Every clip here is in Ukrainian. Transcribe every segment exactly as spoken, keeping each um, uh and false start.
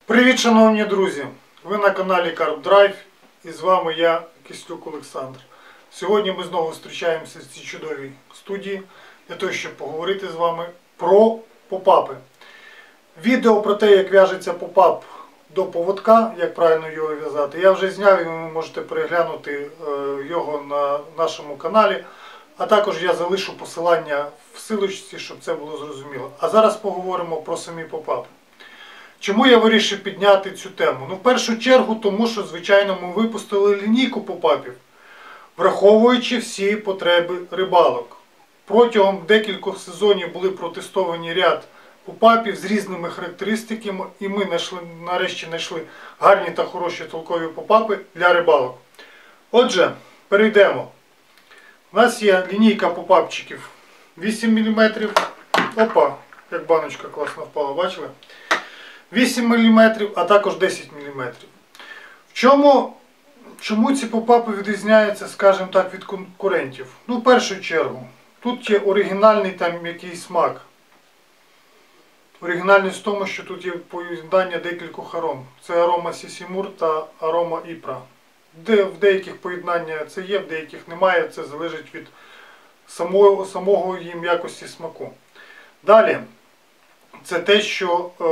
Привіт, шановні друзі! Ви на каналі Carp Drive і з вами я, Кислюк Олександр. Сьогодні ми знову зустрічаємося в цій чудовій студії для того, щоб поговорити з вами про попапи. Відео про те, як в'яжеться попап до поводка, як правильно його в'язати, я вже зняв і ви можете переглянути його на нашому каналі. А також я залишу посилання в силочці, щоб це було зрозуміло. А зараз поговоримо про самі попапи. Чому я вирішив підняти цю тему? Ну, в першу чергу, тому що, звичайно, ми випустили лінійку попапів, враховуючи всі потреби рибалок. Протягом декількох сезонів були протестовані ряд попапів з різними характеристиками, і ми знайшли, нарешті знайшли гарні та хороші толкові попапи для рибалок. Отже, перейдемо. У нас є лінійка попапчиків вісім міліметрів. Опа, як баночка класно впала, бачили? вісім міліметрів, а також десять міліметрів. В чому, чому ці попапи відрізняються, скажімо так, від конкурентів? Ну, в першу чергу, тут є оригінальний там якийсь смак. Оригінальність в тому, що тут є поєднання декількох аром. Це арома Сісімур та арома Іпра. Де в деяких поєднання це є, в деяких немає, це залежить від самого, самого їм якості смаку. Далі, це те, що е,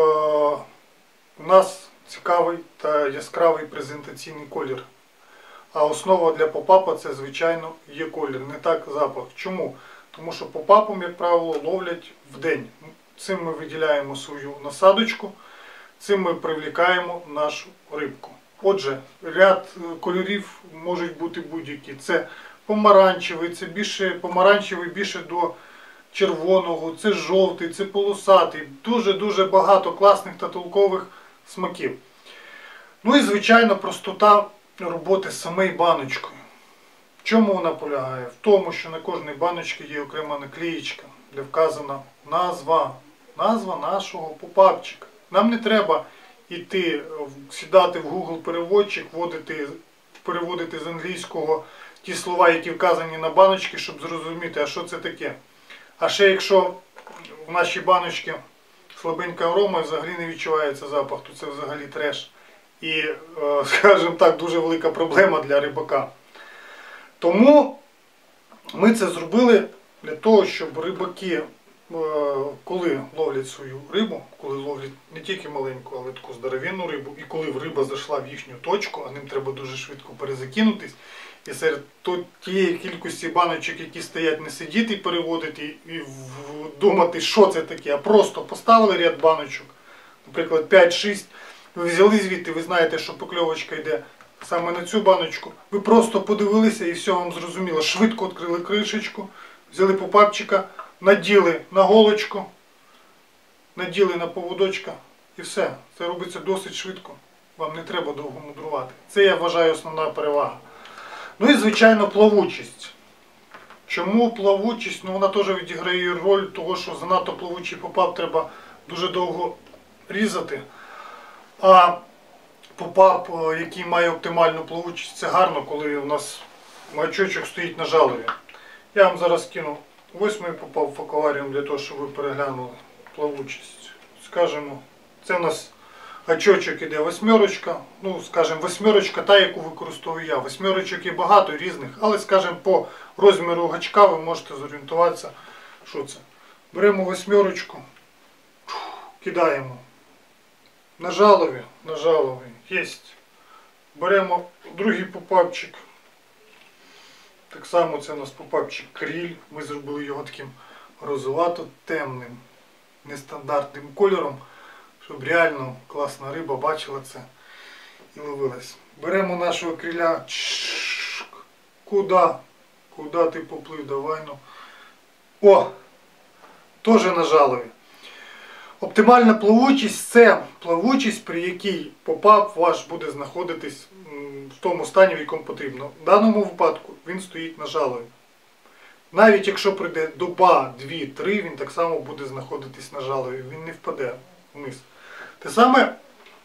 у нас цікавий та яскравий презентаційний колір. А основа для попапа це, звичайно, є колір, не так запах. Чому? Тому що попапом, як правило, ловлять вдень. Цим ми виділяємо свою насадочку, цим ми привлікаємо нашу рибку. Отже, ряд кольорів можуть бути будь-які. Це помаранчевий, це більше помаранчевий більше до червоного, це жовтий, це полосатий. Дуже-дуже багато класних та толкових смаків. Ну і, звичайно, простота роботи з самою баночкою. В чому вона полягає? В тому, що на кожній баночці є окрема наклеїчка, де вказана назва. Назва нашого попапчика. Нам не треба йти, сідати в Google переводчик, вводити, переводити з англійського ті слова, які вказані на баночці, щоб зрозуміти, а що це таке. А ще якщо в нашій баночці слабенька арома і взагалі не відчувається запах, то це взагалі треш. І, скажімо так, дуже велика проблема для рибака. Тому ми це зробили для того, щоб рибаки, коли ловлять свою рибу, коли ловлять не тільки маленьку, але таку здоровенну рибу, і коли риба зайшла в їхню точку, а ним треба дуже швидко перезакинутись, і серед тієї кількості баночок, які стоять, не сидіти і переводити, і думати, що це таке, а просто поставили ряд баночок, наприклад, п'ять-шість, ви взяли звідти, ви знаєте, що покльовочка йде саме на цю баночку, ви просто подивилися і все вам зрозуміло, швидко відкрили кришечку, взяли попапчика, наділи на голочку, наділи на поводочка і все. Це робиться досить швидко. Вам не треба довго мудрувати. Це, я вважаю, основна перевага. Ну і, звичайно, плавучість. Чому плавучість? Ну, вона теж відіграє роль того, що занадто плавучий попап треба дуже довго різати. А попап, який має оптимальну плавучість, це гарно, коли у нас гачочок стоїть на жалові. Я вам зараз кину восьмий попав в акваріум для того, щоб ви переглянули плавучість. Скажемо, це у нас гачочок іде восьмерочка, ну, скажімо, восьмерочка та, яку використовую я. Восьмерочок є багато різних, але, скажімо, по розміру гачка ви можете зорієнтуватися, що це. Беремо восьмерочку, кидаємо на жалові, на жалові, єсть. Беремо другий попапчик. Так само це у нас попапчик кріль. Ми зробили його таким розовато-темним, нестандартним кольором, щоб реально класна риба бачила це і ловилась. Беремо нашого криля. Куди? Куди ти поплив? Давай, ну. О! Теж на жалові. Оптимальна плавучість – це плавучість, при якій попап ваш буде знаходитись в тому стані, в якому потрібно. В даному випадку він стоїть на жалові. Навіть якщо пройде доба, дві, три, він так само буде знаходитись на жалові. Він не впаде вниз. Те саме,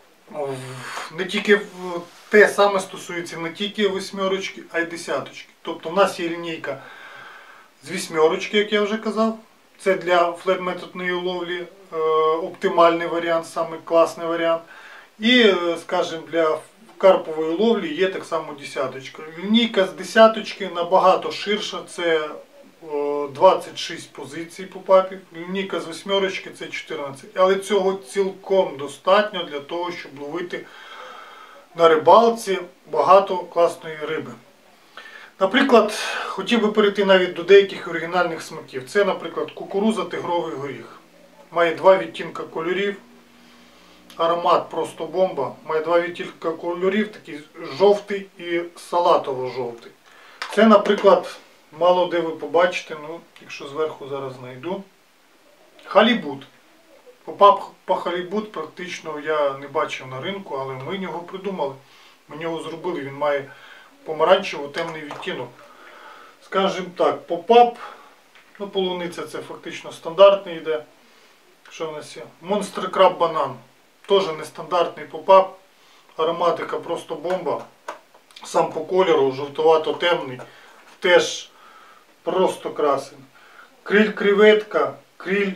не тільки, те саме стосується не тільки восьмерочки, а й десяточки. Тобто в нас є лінійка з вісьмерочки, як я вже казав. Це для флет-методної ловлі е, оптимальний варіант, саме класний варіант. І, скажімо, для карпової ловлі є так само десяточка. Лінійка з десяточки набагато ширша, це двадцять шість позицій попапів. Лінійка з восьмерочки це чотирнадцять. Але цього цілком достатньо для того, щоб ловити на рибалці багато класної риби. Наприклад, хотів би перейти навіть до деяких оригінальних смаків. Це, наприклад, кукурудза тигровий горіх. Має два відтінка кольорів. Аромат просто бомба. Має два відтінка кольорів, такий жовтий і салатово-жовтий. Це, наприклад, мало де ви побачите, ну, якщо зверху зараз знайду. Халібут. Попап по халібут практично я не бачив на ринку, але ми його придумали. Ми його зробили, він має помаранчево-темний відтінок. Скажімо так, попап, ну полуниця це фактично стандартний йде. Що в нас є? Монстр краб банан. Теж нестандартний попап. Ароматика просто бомба. Сам по кольору, жовтувато-темний. Теж просто красень. Криль креветка, криль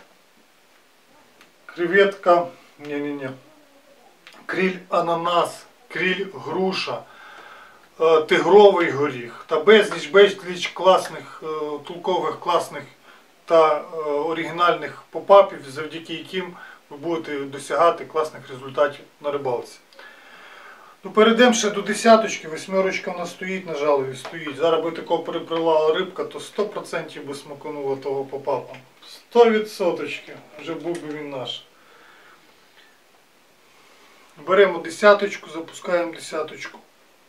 креветка, ні-ні-ні. Криль ананас, криль груша, тигровий горіх та безліч безліч класних, толкових, класних та оригінальних попапів, завдяки яким ви будете досягати класних результатів на рибалці. Ну, перейдемо ще до десяточки, восьмерочка в нас стоїть, на жалові стоїть. Зараз би такого перепливала рибка, то сто відсотків би смаконула того попапа. сто відсотків вже був би він наш. Беремо десяточку, запускаємо десяточку.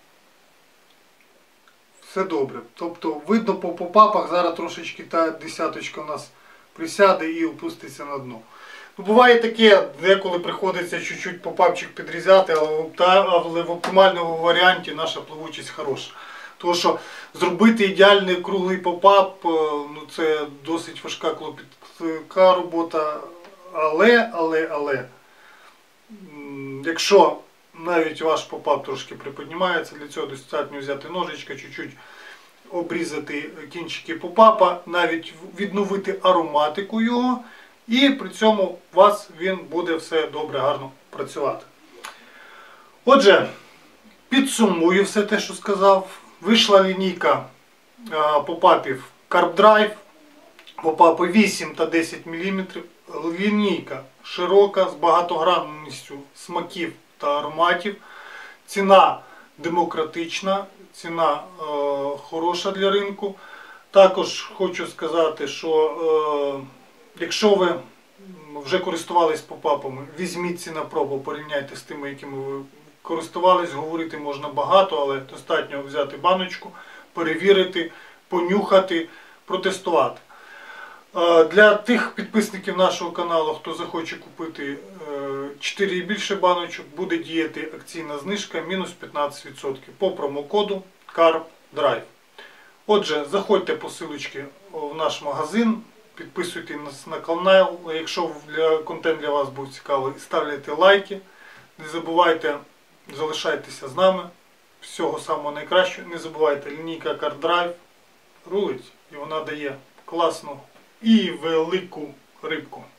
Все добре. Тобто видно по попапах, зараз трошечки та десяточка у нас присяде і опуститься на дно. Ну, буває таке, деколи приходиться чуть-чуть попапчик підрізати, але в оптимальному варіанті наша плавучість хороша. Тому що зробити ідеальний круглий попап, ну, це досить важка клопітка робота. Але, але, але, якщо навіть ваш попап трошки приподнімається, для цього достатньо взяти ножичка, чуть-чуть обрізати кінчики попапа, навіть відновити ароматику його, і при цьому у вас він буде все добре, гарно працювати. Отже, підсумую все те, що сказав. Вийшла лінійка попапів Carp Drive, попапи вісім та десять міліметрів. Лінійка широка, з багатогранністю смаків та ароматів. Ціна демократична, ціна е, хороша для ринку. Також хочу сказати, що е, якщо ви вже користувались попапами, візьміть ці на пробу, порівняйте з тими, якими ви користувались. Говорити можна багато, але достатньо взяти баночку, перевірити, понюхати, протестувати. Для тих підписників нашого каналу, хто захоче купити чотири і більше баночок, буде діяти акційна знижка мінус п'ятнадцять відсотків по промокоду Carp Drive. Отже, заходьте по ссылочці в наш магазин, підписуйтесь на канал, якщо для, контент для вас був цікавий, ставляйте лайки, не забувайте, залишайтеся з нами, всього самого найкращого, не забувайте, лінійка Carp Drive рулить і вона дає класну і велику рибку.